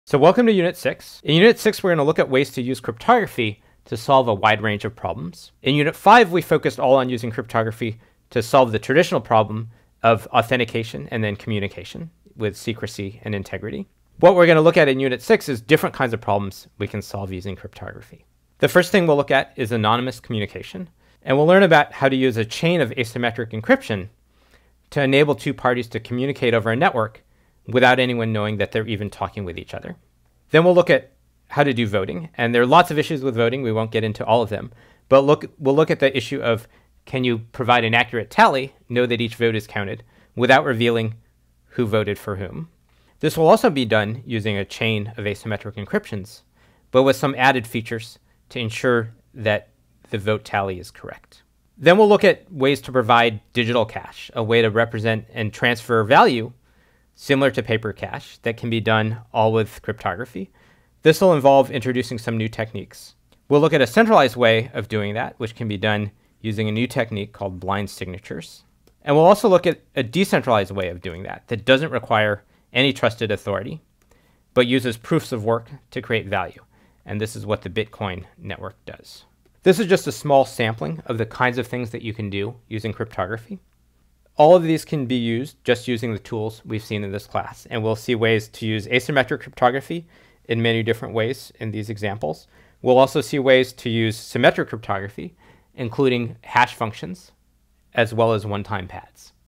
So welcome to Unit 6. In Unit 6, we're going to look at ways to use cryptography to solve a wide range of problems. In Unit 5, we focused all on using cryptography to solve the traditional problem of authentication and then communication with secrecy and integrity. What we're going to look at in Unit 6 is different kinds of problems we can solve using cryptography. The first thing we'll look at is anonymous communication, and we'll learn about how to use a chain of asymmetric encryption to enable two parties to communicate over a network without anyone knowing that they're even talking with each other. Then we'll look at how to do voting, and there are lots of issues with voting. We won't get into all of them, but we'll look at the issue of, can you provide an accurate tally, know that each vote is counted, without revealing who voted for whom. This will also be done using a chain of asymmetric encryptions, but with some added features to ensure that the vote tally is correct. Then we'll look at ways to provide digital cash, a way to represent and transfer value similar to paper cash that can be done all with cryptography. This will involve introducing some new techniques. We'll look at a centralized way of doing that, which can be done using a new technique called blind signatures. And we'll also look at a decentralized way of doing that that doesn't require any trusted authority, but uses proofs of work to create value. And this is what the Bitcoin network does. This is just a small sampling of the kinds of things that you can do using cryptography. All of these can be used just using the tools we've seen in this class, and we'll see ways to use asymmetric cryptography in many different ways in these examples. We'll also see ways to use symmetric cryptography, including hash functions, as well as one-time pads.